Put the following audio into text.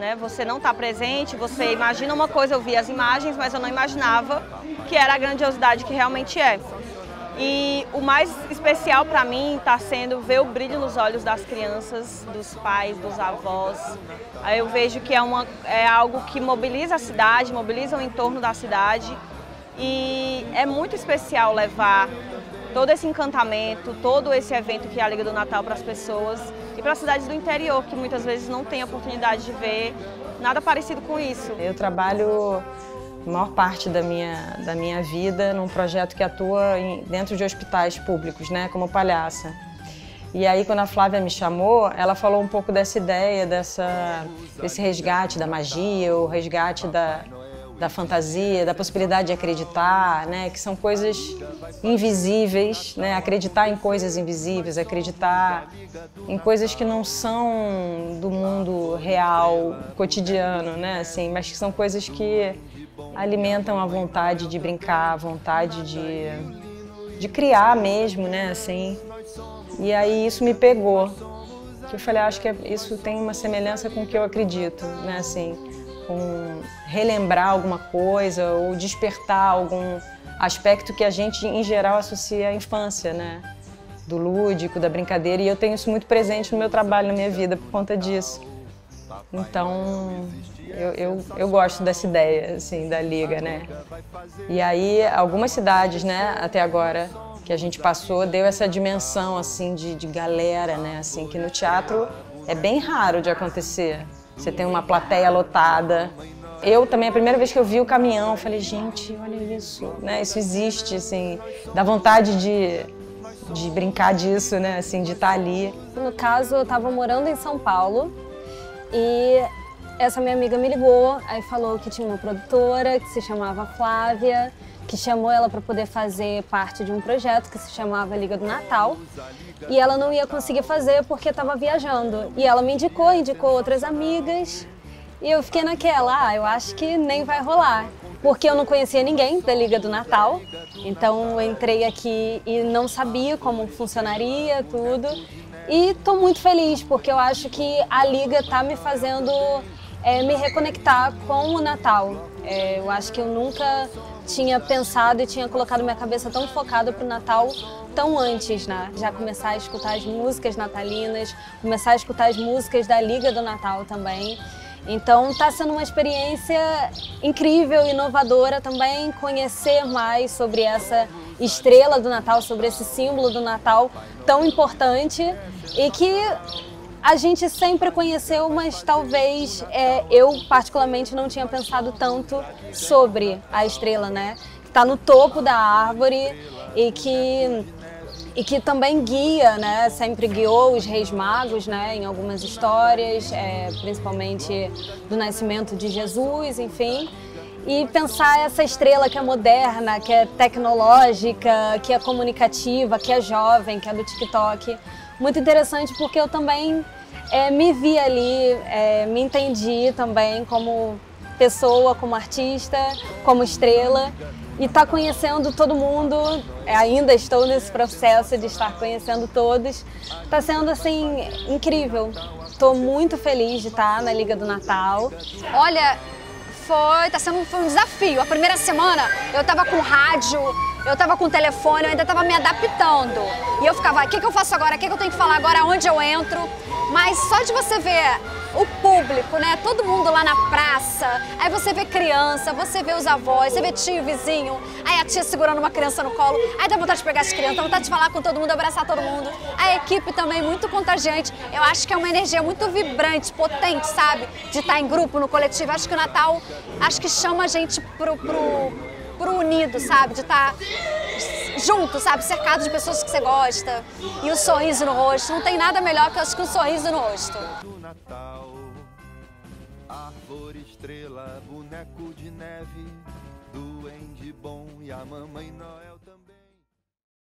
né? Você não está presente, você imagina uma coisa, eu vi as imagens, mas eu não imaginava que era a grandiosidade que realmente é. E o mais especial para mim está sendo ver o brilho nos olhos das crianças, dos pais, dos avós. Aí eu vejo que é algo que mobiliza a cidade, mobiliza o entorno da cidade. E é muito especial levar todo esse encantamento, todo esse evento que é a Liga do Natal para as pessoas e para as cidades do interior, que muitas vezes não têm a oportunidade de ver nada parecido com isso. Eu trabalho a maior parte da minha vida num projeto que atua dentro de hospitais públicos, né, como palhaça. E aí, quando a Flávia me chamou, ela falou um pouco dessa ideia, desse resgate da magia, o resgate da fantasia, da possibilidade de acreditar, né, que são coisas invisíveis, né, acreditar em coisas invisíveis, acreditar em coisas que não são do mundo real, cotidiano, né, assim, mas que são coisas que alimentam a vontade de brincar, a vontade de criar mesmo, né, assim. E aí isso me pegou, que eu falei, acho que isso tem uma semelhança com o que eu acredito, né, assim, com relembrar alguma coisa ou despertar algum aspecto que a gente, em geral, associa à infância, né, do lúdico, da brincadeira, e eu tenho isso muito presente no meu trabalho, na minha vida, por conta disso. Então, eu gosto dessa ideia, assim, da Liga, né? E aí, algumas cidades, né, até agora, que a gente passou, deu essa dimensão, assim, de galera, né, assim, que no teatro é bem raro de acontecer. Você tem uma plateia lotada. Eu também, a primeira vez que eu vi o caminhão, eu falei, gente, olha isso, né, isso existe, assim, dá vontade de brincar disso, né, assim, de estar ali. No caso, eu estava morando em São Paulo, e essa minha amiga me ligou, aí falou que tinha uma produtora que se chamava Flávia, que chamou ela para poder fazer parte de um projeto que se chamava Liga do Natal. E ela não ia conseguir fazer porque estava viajando. E ela me indicou outras amigas. E eu fiquei naquela, eu acho que nem vai rolar. Porque eu não conhecia ninguém da Liga do Natal. Então eu entrei aqui e não sabia como funcionaria tudo. E estou muito feliz, porque eu acho que a Liga está me fazendo me reconectar com o Natal. Eu acho que eu nunca tinha pensado e tinha colocado minha cabeça tão focada para o Natal tão antes, né? Já começar a escutar as músicas natalinas, começar a escutar as músicas da Liga do Natal também. Então está sendo uma experiência incrível, inovadora também, conhecer mais sobre essa estrela do Natal, sobre esse símbolo do Natal tão importante e que a gente sempre conheceu, mas talvez eu particularmente não tinha pensado tanto sobre a estrela, né? Que está no topo da árvore e que também guia, né? Sempre guiou os Reis Magos, né? Em algumas histórias, principalmente do nascimento de Jesus, enfim. E pensar essa estrela que é moderna, que é tecnológica, que é comunicativa, que é jovem, que é do TikTok. Muito interessante porque eu também me vi ali, me entendi também como pessoa, como artista, como estrela. E estar conhecendo todo mundo, ainda estou nesse processo de estar conhecendo todos, está sendo assim incrível. Estou muito feliz de estar na Liga do Natal. Olha, foi um desafio. A primeira semana eu estava com rádio, eu estava com telefone, eu ainda estava me adaptando. E eu ficava, o que eu faço agora? O que eu tenho que falar agora? Onde eu entro? Mas só de você ver o público, né? Todo mundo lá na praça, aí você vê criança, você vê os avós, você vê tio, vizinho, aí a tia segurando uma criança no colo, aí dá vontade de pegar as crianças, dá vontade de falar com todo mundo, abraçar todo mundo. A equipe também muito contagiante. Eu acho que é uma energia muito vibrante, potente, sabe? De estar em grupo, no coletivo. Acho que o Natal, acho que chama a gente pro unido, sabe? De estar junto, sabe? Cercado de pessoas que você gosta. E o sorriso no rosto. Não tem nada melhor que um sorriso no rosto. Natal, árvore, estrela, boneco de neve, duende bom e a Mamãe Noel.